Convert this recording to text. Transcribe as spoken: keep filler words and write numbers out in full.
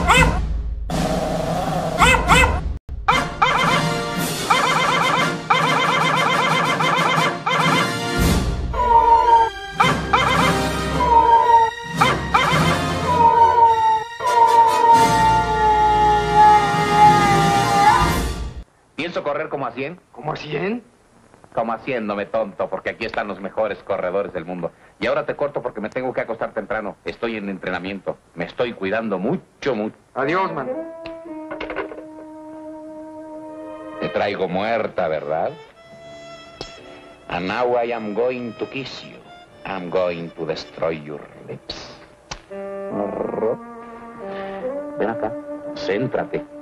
Pienso correr como a cien. ¿Como a cien? Como haciéndome tonto, porque aquí están los mejores corredores del mundo. Y ahora te corto porque me tengo que acostar temprano. Estoy en entrenamiento. Me estoy cuidando mucho, mucho. Adiós, man. Te traigo muerta, ¿verdad? And now I am going to kiss you. I'm going to destroy your lips. Ven acá. Céntrate.